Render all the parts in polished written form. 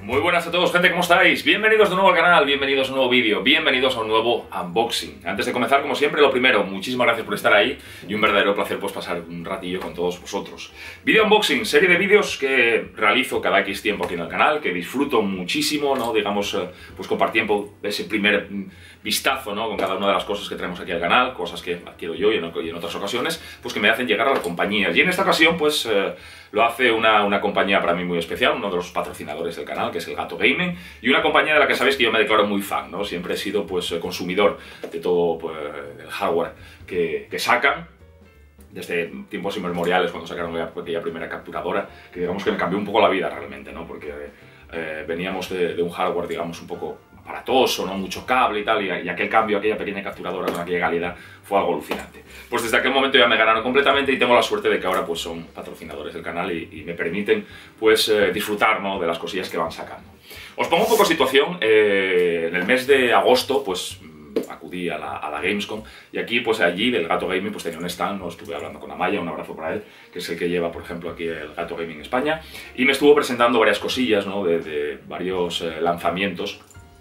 Muy buenas a todos, gente, ¿cómo estáis? Bienvenidos de nuevo al canal, bienvenidos a un nuevo vídeo, bienvenidos a un nuevo unboxing. Antes de comenzar, como siempre, lo primero, muchísimas gracias por estar ahí y un verdadero placer pues pasar un ratillo con todos vosotros. Vídeo unboxing, serie de vídeos que realizo cada X tiempo aquí en el canal, que disfruto muchísimo, ¿no? Digamos, pues compartiendo ese primer vistazo, ¿no? Con cada una de las cosas que traemos aquí al canal, cosas que adquiero yo y en otras ocasiones, pues que me hacen llegar a las compañías. Y en esta ocasión, pues lo hace una compañía para mí muy especial, uno de los patrocinadores del canal, que es el Gato Gaming, y una compañía de la que sabéis que yo me declaro muy fan, ¿no? Siempre he sido pues consumidor de todo pues, el hardware que sacan, desde tiempos inmemoriales, cuando sacaron aquella primera capturadora, que digamos que me cambió un poco la vida realmente, ¿no? Porque veníamos de un hardware, digamos, un poco aparatoso, ¿no? Mucho cable y tal, y aquel cambio, aquella pequeña capturadora con aquella calidad fue algo alucinante. Pues desde aquel momento ya me ganaron completamente y tengo la suerte de que ahora pues son patrocinadores del canal y me permiten pues disfrutar, ¿no? De las cosillas que van sacando. Os pongo un poco situación, en el mes de agosto pues acudí a la Gamescom y aquí pues allí del Gato Gaming pues tenía un stand, ¿no? Estuve hablando con Amaya, un abrazo para él, que es el que lleva por ejemplo aquí el Gato Gaming España, y me estuvo presentando varias cosillas, ¿no? de varios lanzamientos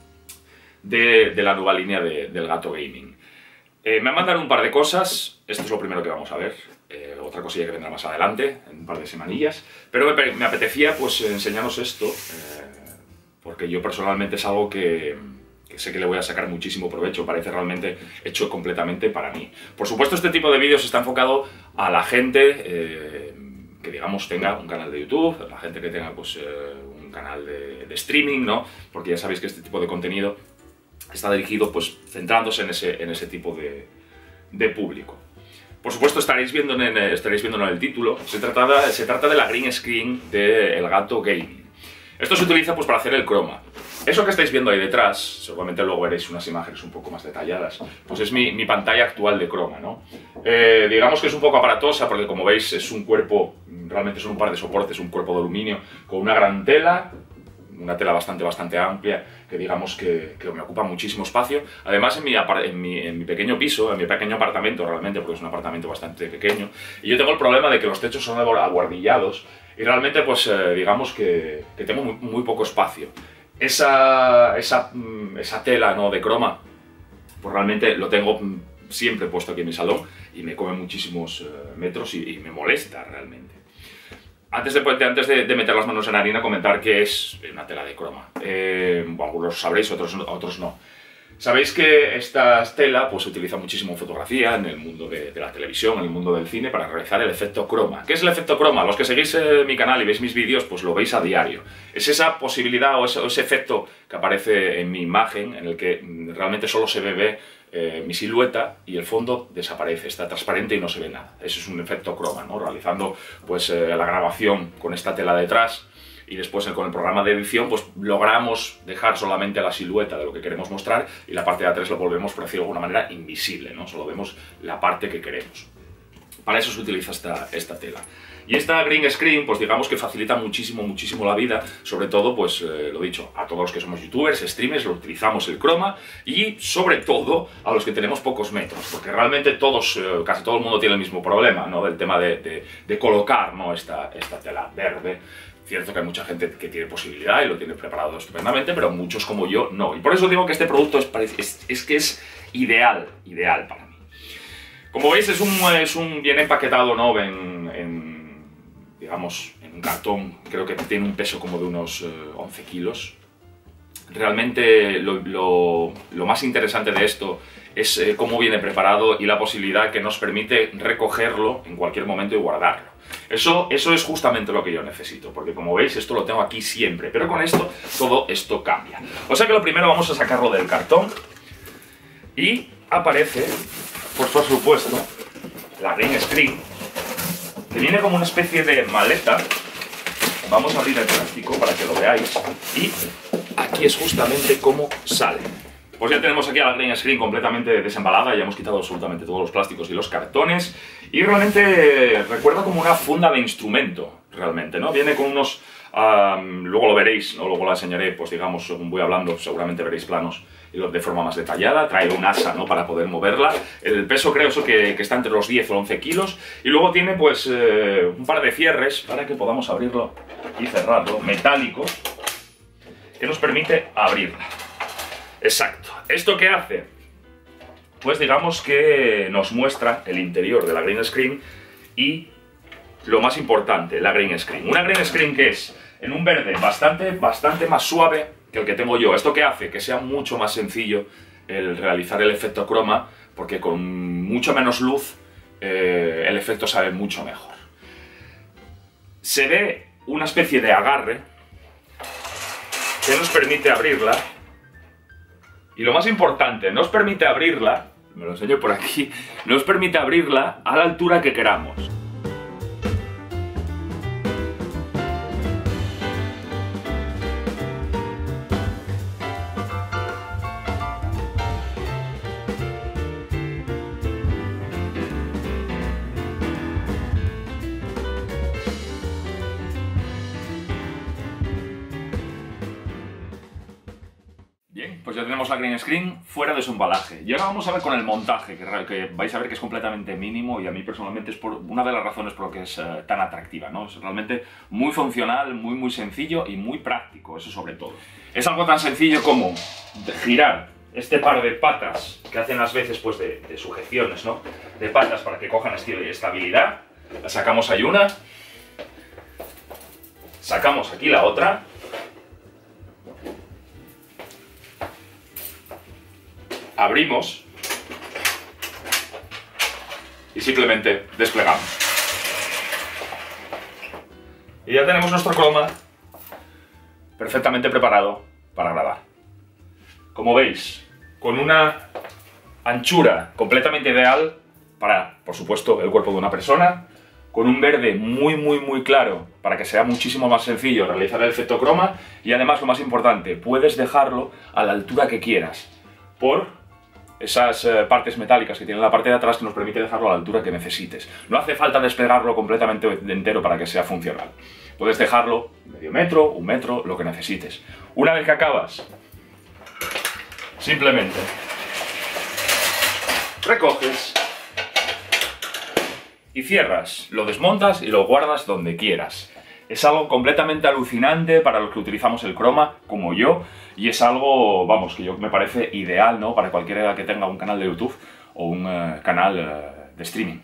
de la nueva línea del Gato Gaming. Me han mandado un par de cosas, esto es lo primero que vamos a ver, otra cosilla que vendrá más adelante, en un par de semanillas, pero me apetecía pues enseñaros esto, porque yo personalmente es algo que sé que le voy a sacar muchísimo provecho, parece realmente hecho completamente para mí. Por supuesto, este tipo de vídeos está enfocado a la gente que digamos tenga un canal de YouTube, la gente que tenga pues un canal de streaming, ¿no? Porque ya sabéis que este tipo de contenido está dirigido pues centrándose en ese tipo de público. Por supuesto estaréis viendo en el título, se trata de la green screen del Gato Gaming. Esto se utiliza pues para hacer el croma. Eso que estáis viendo ahí detrás, seguramente luego veréis unas imágenes un poco más detalladas, pues es mi pantalla actual de croma, ¿no? Digamos que es un poco aparatosa porque como veis es un cuerpo, realmente son un par de soportes, un cuerpo de aluminio con una gran tela, una tela bastante amplia, que digamos que me ocupa muchísimo espacio. Además en mi pequeño piso, en mi pequeño apartamento realmente, porque es un apartamento bastante pequeño, y yo tengo el problema de que los techos son abuhardillados, y realmente pues digamos que tengo muy poco espacio. Esa tela, ¿no? De croma, pues realmente lo tengo siempre puesto aquí en mi salón, y me come muchísimos metros y me molesta realmente. Antes de meter las manos en la harina, comentar que es una tela de croma. Algunos sabréis, otros no. Sabéis que esta tela pues, se utiliza muchísimo en fotografía, en el mundo de la televisión, en el mundo del cine, para realizar el efecto croma. ¿Qué es el efecto croma? Los que seguís mi canal y veis mis vídeos, pues lo veis a diario. Es esa posibilidad o ese efecto que aparece en mi imagen, en el que realmente solo se ve mi silueta y el fondo desaparece, está transparente y no se ve nada. Ese es un efecto croma, ¿no? Realizando pues, la grabación con esta tela detrás y después con el programa de edición pues logramos dejar solamente la silueta de lo que queremos mostrar y la parte de atrás lo volvemos, por decirlo de alguna manera, invisible, ¿no? Solo vemos la parte que queremos. Para eso se utiliza esta tela. Y esta green screen, pues digamos que facilita muchísimo la vida, sobre todo, pues lo dicho, a todos los que somos youtubers, streamers, lo utilizamos el croma y sobre todo a los que tenemos pocos metros, porque realmente casi todo el mundo tiene el mismo problema, ¿no? Del tema de colocar, ¿no? esta tela verde. Cierto que hay mucha gente que tiene posibilidad y lo tiene preparado estupendamente, pero muchos como yo no. Y por eso digo que este producto es ideal para mí. Como veis es un bien empaquetado, ¿no? Digamos, en un cartón, creo que tiene un peso como de unos 11 kilos. Realmente lo más interesante de esto es cómo viene preparado y la posibilidad que nos permite recogerlo en cualquier momento y guardarlo. Eso es justamente lo que yo necesito, porque como veis esto lo tengo aquí siempre, pero con esto, todo esto cambia. O sea que lo primero vamos a sacarlo del cartón y aparece, pues por supuesto, la green screen, que viene como una especie de maleta. Vamos a abrir el plástico para que lo veáis y aquí es justamente cómo sale. Pues ya tenemos aquí a la green screen completamente desembalada, ya hemos quitado absolutamente todos los plásticos y los cartones y realmente recuerda como una funda de instrumento, realmente, ¿no? Viene con unos, luego lo veréis, ¿no? Luego la enseñaré, pues digamos, según voy hablando, seguramente veréis planos de forma más detallada, trae un asa, ¿no? Para poder moverla, el peso creo que está entre los 10 o 11 kilos y luego tiene pues un par de cierres para que podamos abrirlo y cerrarlo, metálicos, que nos permite abrirla. Exacto. ¿Esto qué hace? Pues digamos que nos muestra el interior de la green screen y lo más importante, la green screen. Una green screen que es en un verde bastante más suave que el que tengo yo. ¿Esto qué hace? Que sea mucho más sencillo el realizar el efecto croma, porque con mucho menos luz el efecto sale mucho mejor. Se ve una especie de agarre que nos permite abrirla, y lo más importante, nos permite abrirla, me lo enseño por aquí, nos permite abrirla a la altura que queramos. Bien, pues ya tenemos la green screen fuera de su embalaje. Y ahora vamos a ver con el montaje, que vais a ver que es completamente mínimo, y a mí personalmente es una de las razones por lo que es tan atractiva, ¿no? Es realmente muy funcional, muy sencillo y muy práctico, eso sobre todo. Es algo tan sencillo como girar este par de patas que hacen las veces pues de sujeciones, ¿no? De patas para que cojan estabilidad. La sacamos ahí una, sacamos aquí la otra, abrimos y simplemente desplegamos. Y ya tenemos nuestro croma perfectamente preparado para grabar. Como veis, con una anchura completamente ideal para, por supuesto, el cuerpo de una persona, con un verde muy claro para que sea muchísimo más sencillo realizar el efecto croma, y además, lo más importante, puedes dejarlo a la altura que quieras por esas partes metálicas que tiene la parte de atrás, que nos permite dejarlo a la altura que necesites. No hace falta desplegarlo completamente entero para que sea funcional. Puedes dejarlo medio metro, 1 metro, lo que necesites. Una vez que acabas, simplemente recoges y cierras, lo desmontas y lo guardas donde quieras. Es algo completamente alucinante para los que utilizamos el croma, como yo, y es algo, vamos, que yo me parece ideal, ¿no?, para cualquiera que tenga un canal de YouTube o un canal de streaming.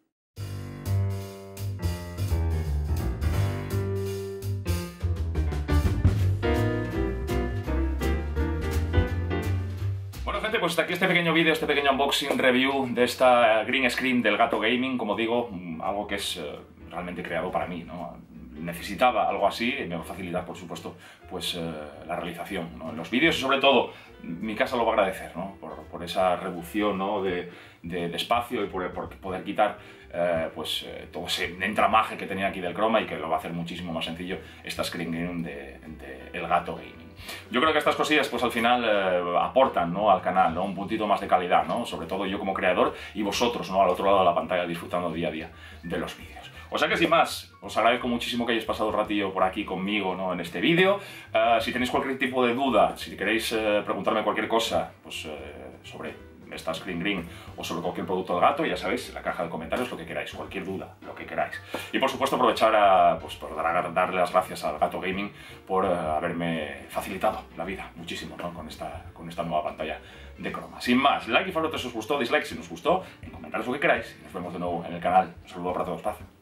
Bueno, gente, pues hasta aquí este pequeño vídeo, este pequeño unboxing review de esta green screen del Gato Gaming. Como digo, algo que es realmente creado para mí, ¿no? Necesitaba algo así y me va a facilitar, por supuesto, pues la realización, ¿no?, en los vídeos, y sobre todo mi casa lo va a agradecer, ¿no?, por esa reducción, ¿no?, de espacio, y por poder quitar todo ese entramaje que tenía aquí del croma, y que lo va a hacer muchísimo más sencillo esta screen game de el Gato Gaming. Yo creo que estas cosillas, pues al final aportan, ¿no?, al canal, ¿no?, un puntito más de calidad, ¿no?, sobre todo yo como creador, y vosotros, ¿no?, al otro lado de la pantalla, disfrutando día a día de los vídeos. O sea que sin más, os agradezco muchísimo que hayáis pasado un ratillo por aquí conmigo, ¿no?, en este vídeo. Si tenéis cualquier tipo de duda, si queréis preguntarme cualquier cosa, pues sobre esta screen green o sobre cualquier producto del gato, ya sabéis, en la caja de comentarios, lo que queráis, cualquier duda, lo que queráis. Y por supuesto aprovechar pues, por darle las gracias al Gato Gaming por haberme facilitado la vida muchísimo, ¿no?, con esta nueva pantalla de croma. Sin más, like y favoritos si os gustó, dislike si nos gustó, en comentarios lo que queráis, y nos vemos de nuevo en el canal. Un saludo para todos, paz.